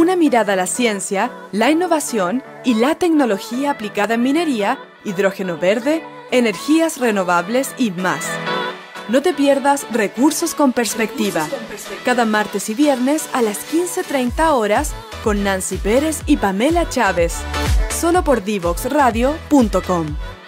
Una mirada a la ciencia, la innovación y la tecnología aplicada en minería, hidrógeno verde, energías renovables y más. No te pierdas Recursos con Perspectiva, cada martes y viernes a las 15:30 horas con Nancy Pérez y Pamela Chávez, solo por divoxradio.com.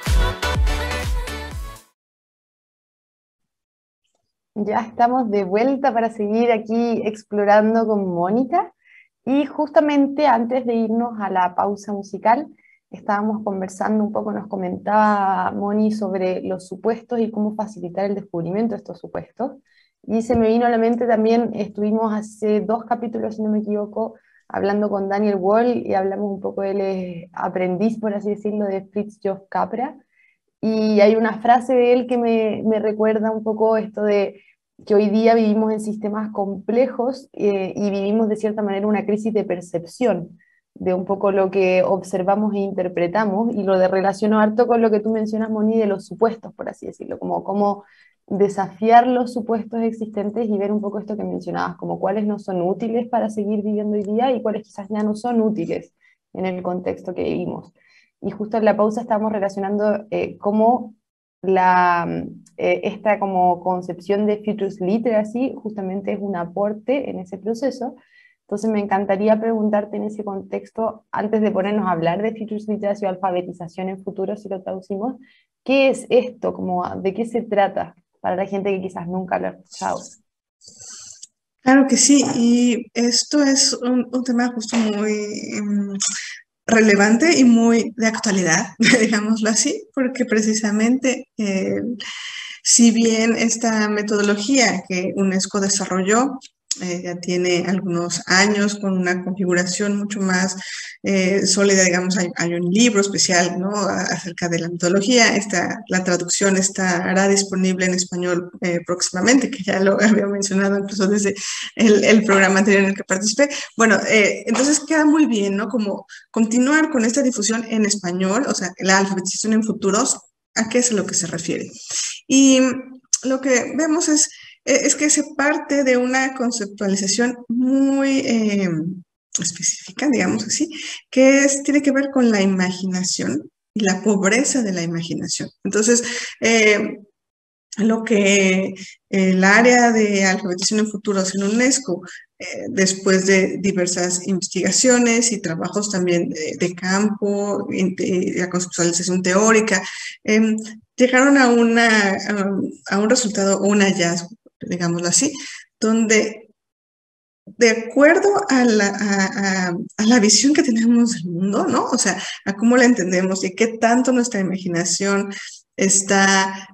Ya estamos de vuelta para seguir aquí explorando con Mónica. Y justamente antes de irnos a la pausa musical, estábamos conversando un poco, nos comentaba Moni sobre los supuestos y cómo facilitar el descubrimiento de estos supuestos. Y se me vino a la mente también, estuvimos hace 2 capítulos, si no me equivoco, hablando con Daniel Wall y hablamos un poco, él es aprendiz, por así decirlo, de Fritjof Capra. Y hay una frase de él que me recuerda un poco esto de que hoy día vivimos en sistemas complejos y vivimos de cierta manera una crisis de percepción de un poco lo que observamos e interpretamos, y lo de relaciono harto con lo que tú mencionas, Moni, de los supuestos, por así decirlo, como cómo desafiar los supuestos existentes y ver un poco esto que mencionabas, como cuáles no son útiles para seguir viviendo hoy día y cuáles quizás ya no son útiles en el contexto que vivimos. Y justo en la pausa estábamos relacionando cómo esta como concepción de Futures Literacy justamente es un aporte en ese proceso. Entonces me encantaría preguntarte en ese contexto, antes de ponernos a hablar de Futures Literacy o alfabetización en futuro, si lo traducimos, ¿qué es esto? Como, ¿de qué se trata? Para la gente que quizás nunca lo ha escuchado. Claro que sí, y esto es un tema justo muy relevante y muy de actualidad, digámoslo así, porque precisamente si bien esta metodología que UNESCO desarrolló ya tiene algunos años con una configuración mucho más sólida, digamos, hay un libro especial, ¿no?, acerca de la metodología. La traducción estará disponible en español próximamente, que ya lo había mencionado incluso desde el programa anterior en el que participé. Bueno, entonces queda muy bien, ¿no?, como continuar con esta difusión en español, o sea, la alfabetización en futuros, ¿a qué es a lo que se refiere? Y lo que vemos es que se parte de una conceptualización muy específica, digamos así, que tiene que ver con la imaginación y la pobreza de la imaginación. Entonces, lo que el área de alfabetización en futuros en UNESCO, después de diversas investigaciones y trabajos también de campo, de la conceptualización teórica, llegaron a un resultado o un hallazgo, digámoslo así, donde de acuerdo a la visión que tenemos del mundo, ¿no? O sea, a cómo la entendemos y qué tanto nuestra imaginación está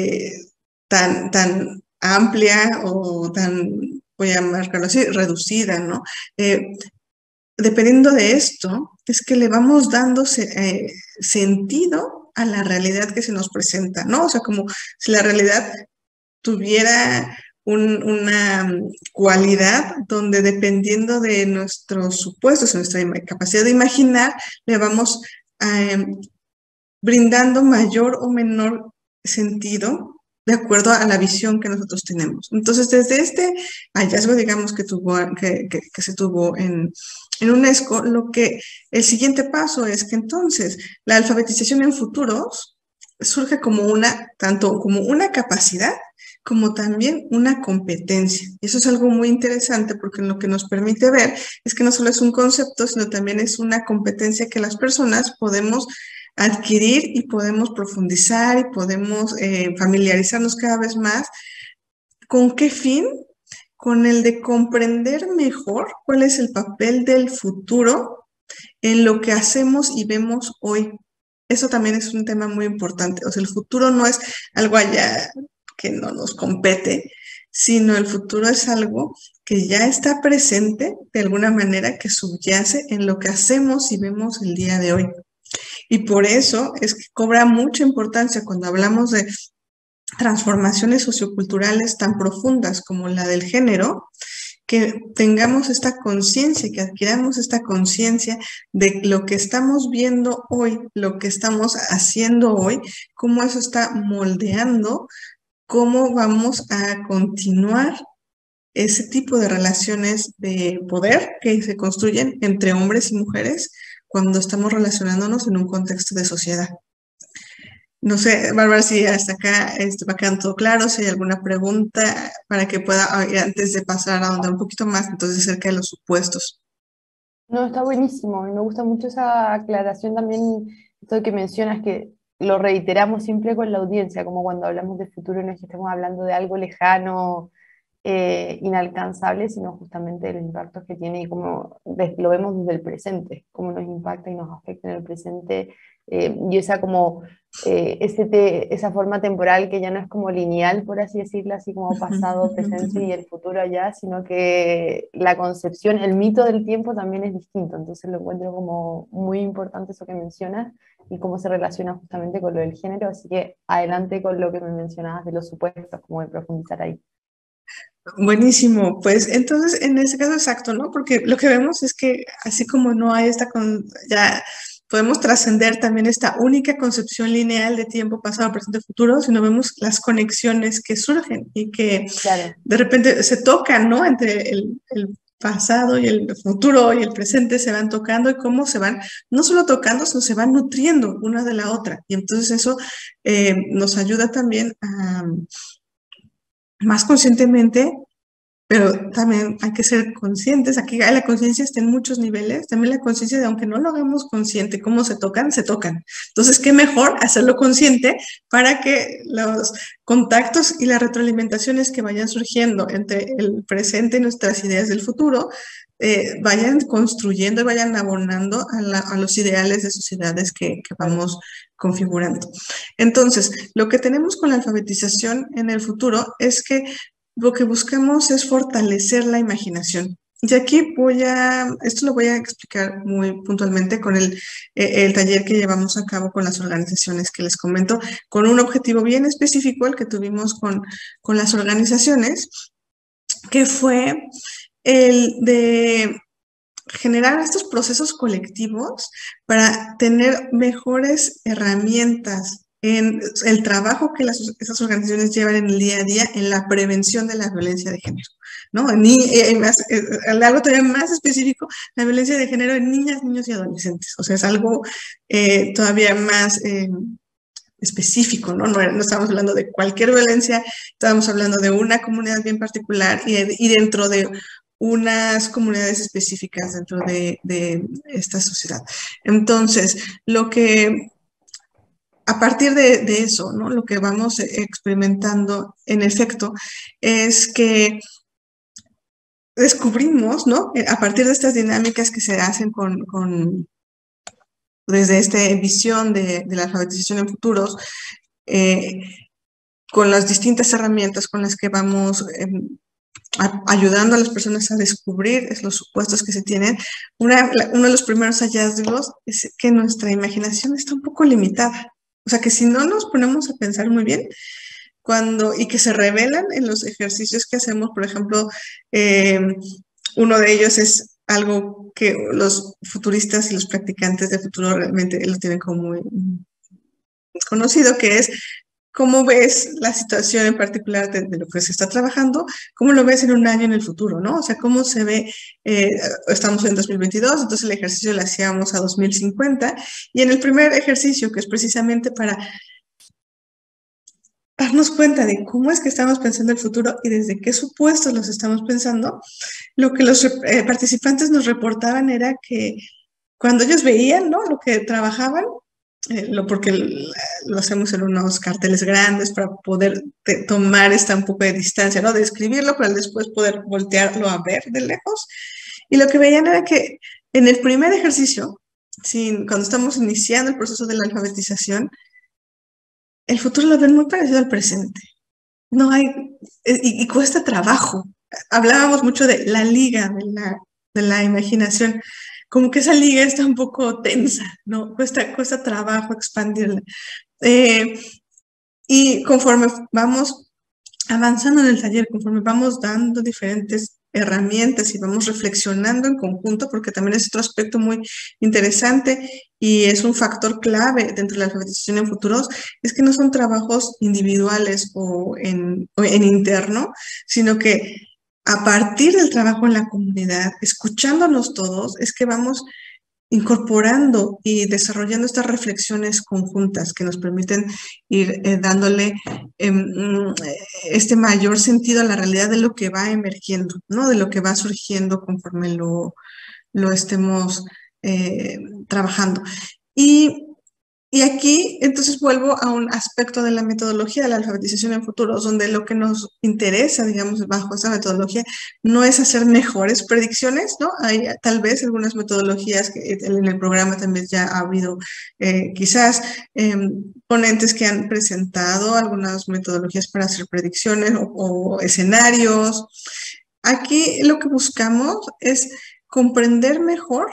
tan amplia o tan, voy a marcarlo así, reducida, ¿no? Dependiendo de esto, es que le vamos dando sentido a la realidad que se nos presenta, ¿no? O sea, como si la realidad tuviera una cualidad donde, dependiendo de nuestros supuestos, nuestra capacidad de imaginar, le vamos brindando mayor o menor sentido de acuerdo a la visión que nosotros tenemos. Entonces, desde este hallazgo, digamos, que se tuvo en UNESCO, el siguiente paso es que entonces la alfabetización en futuros surge como tanto como una capacidad como también una competencia. Y eso es algo muy interesante, porque lo que nos permite ver es que no solo es un concepto, sino también es una competencia que las personas podemos adquirir y podemos profundizar y podemos familiarizarnos cada vez más. ¿Con qué fin? Con el de comprender mejor cuál es el papel del futuro en lo que hacemos y vemos hoy. Eso también es un tema muy importante. O sea, el futuro no es algo allá que no nos compete, sino el futuro es algo que ya está presente de alguna manera, que subyace en lo que hacemos y vemos el día de hoy. Y por eso es que cobra mucha importancia cuando hablamos de transformaciones socioculturales tan profundas como la del género, que tengamos esta conciencia, que adquiramos esta conciencia de lo que estamos viendo hoy, lo que estamos haciendo hoy, cómo eso está moldeando, cómo vamos a continuar ese tipo de relaciones de poder que se construyen entre hombres y mujeres cuando estamos relacionándonos en un contexto de sociedad. No sé, Bárbara, si hasta acá va quedando todo claro, si hay alguna pregunta para que pueda, antes de pasar a ahondar un poquito más, entonces acerca de los supuestos. No, está buenísimo. Y me gusta mucho esa aclaración también, esto que mencionas, que lo reiteramos siempre con la audiencia, como cuando hablamos de futuro, no es que estemos hablando de algo lejano, inalcanzable, sino justamente de los impactos que tiene y cómo lo vemos desde el presente, cómo nos impacta y nos afecta en el presente, y esa como esa forma temporal que ya no es como lineal, por así decirlo, así como pasado, presente y el futuro allá, sino que la concepción, el mito del tiempo también es distinto. Entonces lo encuentro como muy importante eso que mencionas y cómo se relaciona justamente con lo del género. Así que adelante con lo que me mencionabas de los supuestos, como de profundizar ahí. Buenísimo, pues entonces en ese caso exacto, ¿no? Porque lo que vemos es que así como no hay ya podemos trascender también esta única concepción lineal de tiempo pasado, presente, futuro, sino vemos las conexiones que surgen y que Claro. de repente se tocan, ¿no? Entre el pasado y el futuro y el presente se van tocando y cómo se van, no solo tocando, sino se van nutriendo una de la otra. Y entonces eso nos ayuda también a más conscientemente, pero también hay que ser conscientes. Aquí la conciencia está en muchos niveles. También la conciencia de, aunque no lo hagamos consciente, cómo se tocan, se tocan. Entonces, qué mejor hacerlo consciente para que los contactos y las retroalimentaciones que vayan surgiendo entre el presente y nuestras ideas del futuro vayan construyendo y vayan abonando a los ideales de sociedades que vamos configurando. Entonces, lo que tenemos con la alfabetización en el futuro es que lo que buscamos es fortalecer la imaginación. Y aquí esto lo voy a explicar muy puntualmente con el taller que llevamos a cabo con las organizaciones que les comento, con un objetivo bien específico, el que tuvimos con las organizaciones, que fue el de generar estos procesos colectivos para tener mejores herramientas en el trabajo que esas organizaciones llevan en el día a día en la prevención de la violencia de género, ¿no? Algo todavía más específico, la violencia de género en niñas, niños y adolescentes. O sea, es algo todavía más específico, ¿no? No estamos hablando de cualquier violencia, estamos hablando de una comunidad bien particular y dentro de unas comunidades específicas dentro de esta sociedad. Entonces, a partir de eso, ¿no? Lo que vamos experimentando en efecto es que descubrimos, ¿no? A partir de estas dinámicas que se hacen desde esta visión de la alfabetización en futuros, con las distintas herramientas con las que vamos ayudando a las personas a descubrir los supuestos que se tienen, uno de los primeros hallazgos es que nuestra imaginación está un poco limitada. O sea, que si no nos ponemos a pensar muy bien, y que se revelan en los ejercicios que hacemos, por ejemplo, uno de ellos es algo que los futuristas y los practicantes de futuro realmente lo tienen como muy conocido, que es cómo ves la situación en particular de lo que se está trabajando, cómo lo ves en un año en el futuro, ¿no? O sea, cómo se ve, estamos en 2022, entonces el ejercicio lo hacíamos a 2050, y en el primer ejercicio, que es precisamente para darnos cuenta de cómo es que estamos pensando el futuro y desde qué supuestos los estamos pensando, lo que los participantes nos reportaban era que cuando ellos veían, ¿no?, lo que trabajaban, porque lo hacemos en unos carteles grandes para poder tomar un poco de distancia, ¿no?, de escribirlo para después poder voltearlo a ver de lejos. Y lo que veían era que en el primer ejercicio, cuando estamos iniciando el proceso de la alfabetización, el futuro lo ven muy parecido al presente. No hay, y cuesta trabajo. Hablábamos mucho de la liga de la imaginación, como que esa liga está un poco tensa, ¿no? Cuesta trabajo expandirla. Y conforme vamos avanzando en el taller, conforme vamos dando diferentes herramientas y vamos reflexionando en conjunto, porque también es otro aspecto muy interesante y es un factor clave dentro de la alfabetización en futuros, es que no son trabajos individuales o en interno, sino que a partir del trabajo en la comunidad, escuchándonos todos, es que vamos incorporando y desarrollando estas reflexiones conjuntas que nos permiten ir dándole este mayor sentido a la realidad de lo que va emergiendo, ¿no? De lo que va surgiendo conforme lo estemos trabajando. Y aquí, entonces, vuelvo a un aspecto de la metodología de la alfabetización en futuros, donde lo que nos interesa, digamos, bajo esa metodología, no es hacer mejores predicciones, ¿no? Hay tal vez algunas metodologías que en el programa también ya ha habido quizás ponentes que han presentado algunas metodologías para hacer predicciones o escenarios. Aquí lo que buscamos es comprender mejor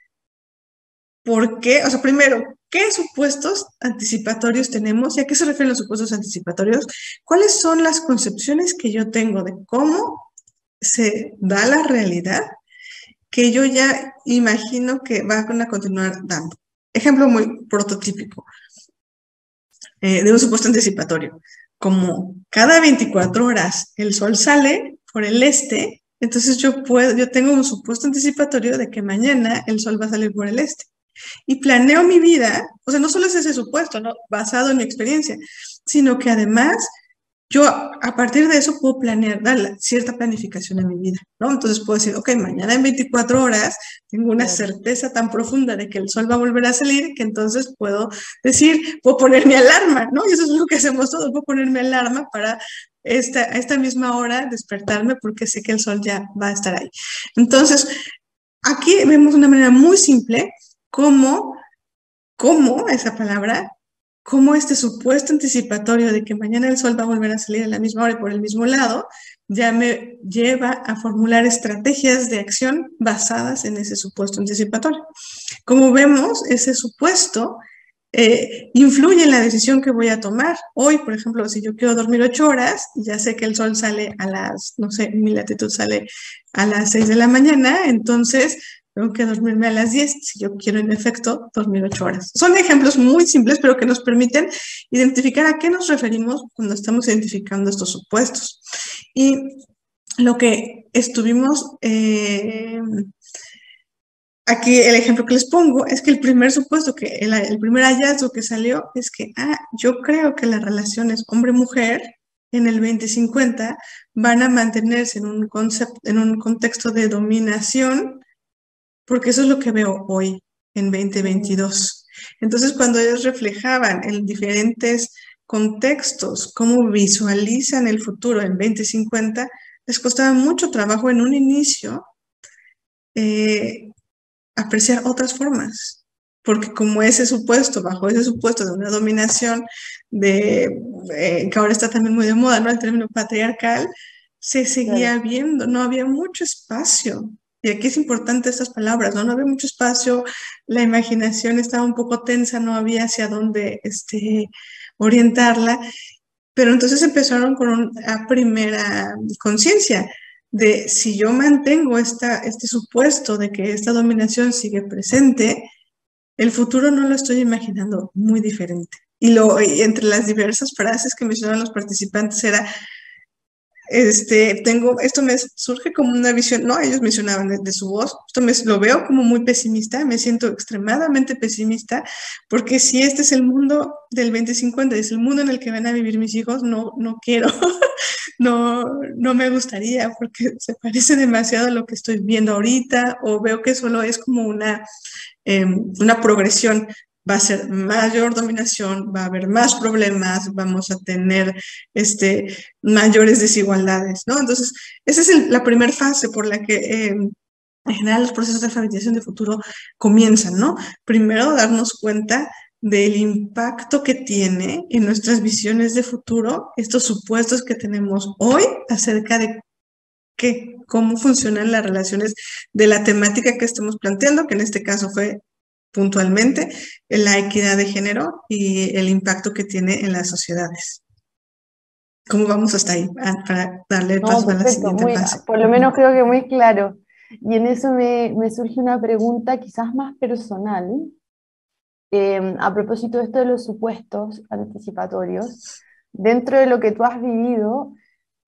por qué, o sea, primero, ¿qué supuestos anticipatorios tenemos? ¿Y a qué se refieren los supuestos anticipatorios? ¿Cuáles son las concepciones que yo tengo de cómo se da la realidad que yo ya imagino que van a continuar dando? Ejemplo muy prototípico de un supuesto anticipatorio. Como cada 24 horas el sol sale por el este, entonces yo tengo un supuesto anticipatorio de que mañana el sol va a salir por el este. Y planeo mi vida, o sea, no solo es ese supuesto, ¿no? Basado en mi experiencia, sino que además yo a partir de eso puedo planear, dar cierta planificación en mi vida, ¿no? Entonces puedo decir, ok, mañana en 24 horas tengo una certeza tan profunda de que el sol va a volver a salir que entonces puedo decir, puedo poner mi alarma, ¿no? Y eso es lo que hacemos todos, puedo poner mi alarma para a esta misma hora despertarme porque sé que el sol ya va a estar ahí. Entonces, aquí vemos una manera muy simple cómo esa palabra, cómo este supuesto anticipatorio de que mañana el sol va a volver a salir a la misma hora y por el mismo lado, ya me lleva a formular estrategias de acción basadas en ese supuesto anticipatorio. Como vemos, ese supuesto influye en la decisión que voy a tomar. Hoy, por ejemplo, si yo quiero dormir 8 horas, ya sé que el sol sale a las, no sé, mi latitud sale a las 6 de la mañana, entonces tengo que dormirme a las 10 si yo quiero, en efecto, dormir 8 horas. Son ejemplos muy simples, pero que nos permiten identificar a qué nos referimos cuando estamos identificando estos supuestos. Y lo que estuvimos... aquí el ejemplo que les pongo es que el primer supuesto, el primer hallazgo que salió es que, yo creo que las relaciones hombre-mujer en el 2050 van a mantenerse en un contexto de dominación, porque eso es lo que veo hoy, en 2022. Entonces, cuando ellos reflejaban en diferentes contextos cómo visualizan el futuro en 2050, les costaba mucho trabajo en un inicio apreciar otras formas, porque como bajo ese supuesto de una dominación que ahora está también muy de moda, ¿no? El término patriarcal, se seguía viendo, no había mucho espacio. Y aquí es importante estas palabras, ¿no? No había mucho espacio, la imaginación estaba un poco tensa, no había hacia dónde orientarla, pero entonces empezaron con una primera conciencia de si yo mantengo este supuesto de que esta dominación sigue presente, el futuro no lo estoy imaginando muy diferente. Y entre las diversas frases que mencionaban los participantes era, esto me surge como una visión, no, ellos mencionaban de su voz, lo veo como muy pesimista, me siento extremadamente pesimista, porque si este es el mundo del 2050, es el mundo en el que van a vivir mis hijos, no quiero, no me gustaría, porque se parece demasiado a lo que estoy viendo ahorita, o veo que solo es como una progresión. Va a ser mayor dominación, va a haber más problemas, vamos a tener mayores desigualdades, ¿no? Entonces, esa es la primera fase por la que en general los procesos de alfabetización de futuro comienzan, ¿no? Primero, darnos cuenta del impacto que tiene en nuestras visiones de futuro estos supuestos que tenemos hoy acerca de cómo funcionan las relaciones de la temática que estemos planteando, que en este caso fue puntualmente la equidad de género y el impacto que tiene en las sociedades. ¿Cómo vamos hasta ahí? Para darle paso a la siguiente fase. Por lo menos creo que muy claro. Y en eso me surge una pregunta quizás más personal, a propósito de esto de los supuestos anticipatorios. Dentro de lo que tú has vivido,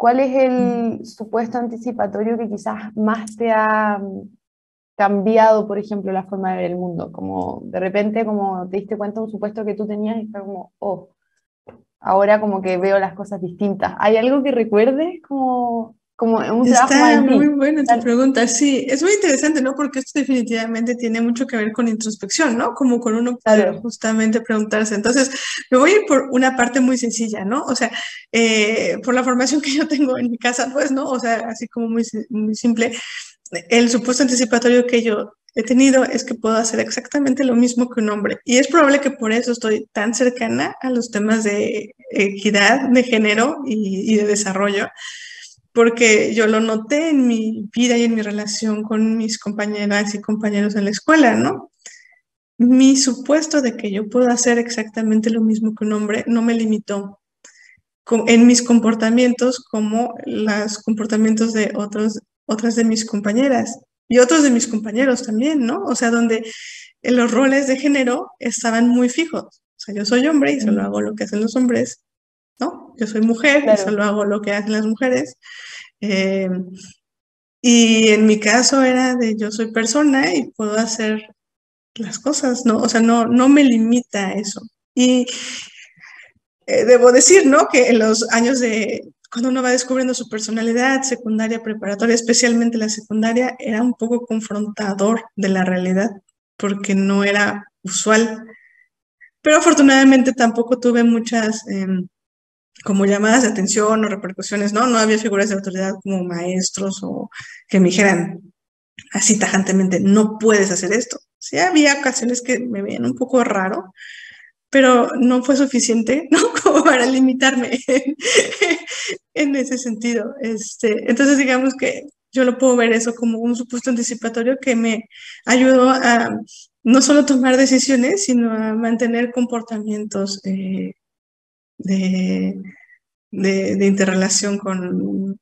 ¿cuál es el supuesto anticipatorio que quizás más te ha cambiado, por ejemplo, la forma de ver el mundo? Como de repente, como te diste cuenta de un supuesto que tú tenías y fue como, oh, ahora como que veo las cosas distintas. ¿Hay algo que recuerdes como un trabajo más Está en ti? muy buena tu pregunta, sí, es muy interesante, ¿no? Porque esto definitivamente tiene mucho que ver con introspección, ¿no? Como con uno poder Claro. justamente preguntarse. Entonces, me voy a ir por una parte muy sencilla, ¿no? O sea, por la formación que yo tengo en mi casa, pues, ¿no? O sea, así como muy, muy simple, el supuesto anticipatorio que yo he tenido es que puedo hacer exactamente lo mismo que un hombre. Y es probable que por eso estoy tan cercana a los temas de equidad, de género y de desarrollo, porque yo lo noté en mi vida y en mi relación con mis compañeras y compañeros en la escuela, ¿no? Mi supuesto de que yo puedo hacer exactamente lo mismo que un hombre no me limitó en mis comportamientos como los comportamientos de otras de mis compañeras y otros de mis compañeros también, ¿no? O sea, donde los roles de género estaban muy fijos. O sea, yo soy hombre y solo hago lo que hacen los hombres, ¿no? Yo soy mujer y solo hago lo que hacen las mujeres. Y en mi caso era de yo soy persona y puedo hacer las cosas, ¿no? O sea, no me limita eso. Y debo decir, ¿no? Que en los años cuando uno va descubriendo su personalidad, secundaria, preparatoria, especialmente la secundaria, era un poco confrontador de la realidad, porque no era usual. Pero afortunadamente tampoco tuve muchas como llamadas de atención o repercusiones, ¿no? No había figuras de autoridad como maestros o que me dijeran así tajantemente, no puedes hacer esto. Sí, había ocasiones que me veían un poco raro, pero no fue suficiente, ¿no? Como para limitarme en ese sentido. Entonces, digamos que yo lo puedo ver eso como un supuesto anticipatorio que me ayudó a no solo tomar decisiones, sino a mantener comportamientos de interrelación con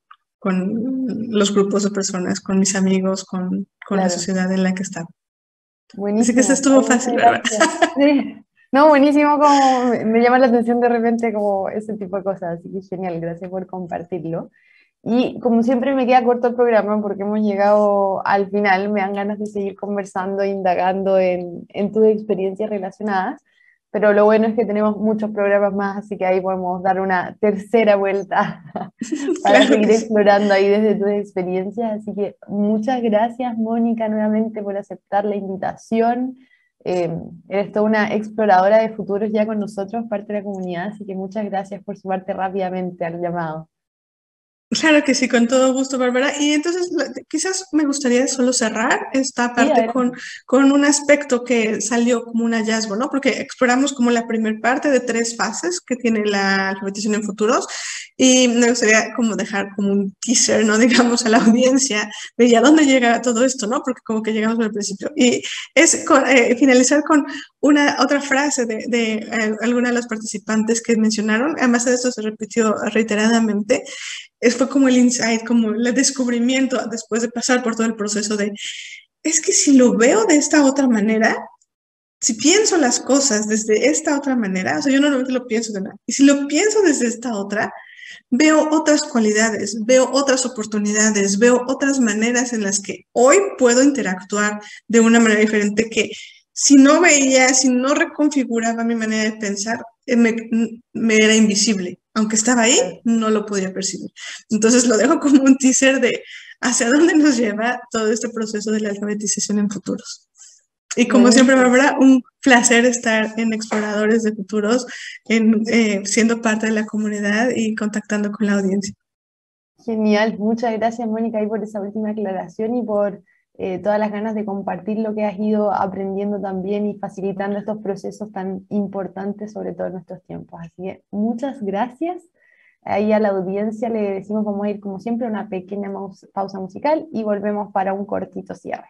los grupos de personas, con mis amigos, con la sociedad en la que estaba. Buenísimo. Así que eso estuvo fácil, ¿verdad? Sí. No, buenísimo, como me llama la atención de repente como ese tipo de cosas, así que genial, gracias por compartirlo. Y como siempre me queda corto el programa porque hemos llegado al final, me dan ganas de seguir conversando, indagando en tus experiencias relacionadas, pero lo bueno es que tenemos muchos programas más, así que ahí podemos dar una tercera vuelta para seguir explorando ahí desde tus experiencias. Así que muchas gracias, Mónica, nuevamente por aceptar la invitación. Eres toda una exploradora de futuros ya con nosotros, parte de la comunidad, así que muchas gracias por sumarte rápidamente al llamado. Claro que sí, con todo gusto, Bárbara. Y entonces quizás me gustaría solo cerrar esta parte con un aspecto que salió como un hallazgo, ¿no? Porque exploramos como la primera parte de 3 fases que tiene la alfabetización en futuros y me gustaría como dejar como un teaser, ¿no? Digamos a la audiencia de ya dónde llega todo esto, ¿no? Porque como que llegamos al principio. Y es finalizar con otra frase de alguna de las participantes que mencionaron, además de esto se repitió reiteradamente. Fue como el insight, como el descubrimiento después de pasar por todo el proceso es que si lo veo de esta otra manera, si pienso las cosas desde esta otra manera, o sea, yo normalmente lo pienso de nada, y si lo pienso desde esta otra, veo otras cualidades, veo otras oportunidades, veo otras maneras en las que hoy puedo interactuar de una manera diferente que si no veía, si no reconfiguraba mi manera de pensar, me era invisible. Aunque estaba ahí, no lo podía percibir. Entonces lo dejo como un teaser de hacia dónde nos lleva todo este proceso de la alfabetización en futuros. Y como siempre, Bárbara, un placer estar en Exploradores de Futuros, siendo parte de la comunidad y contactando con la audiencia. Genial, muchas gracias, Mónica, por esa última aclaración y por todas las ganas de compartir lo que has ido aprendiendo también y facilitando estos procesos tan importantes, sobre todo en nuestros tiempos. Así que muchas gracias. Ahí a la audiencia le decimos, vamos a ir como siempre a una pequeña pausa musical y volvemos para un cortito cierre.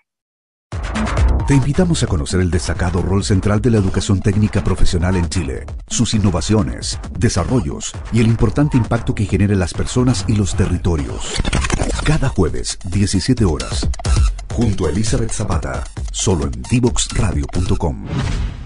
Te invitamos a conocer el destacado rol central de la educación técnica profesional en Chile, sus innovaciones, desarrollos y el importante impacto que genera en las personas y los territorios. Cada jueves, 17 horas, junto a Elizabeth Zapata, solo en divoxradio.com.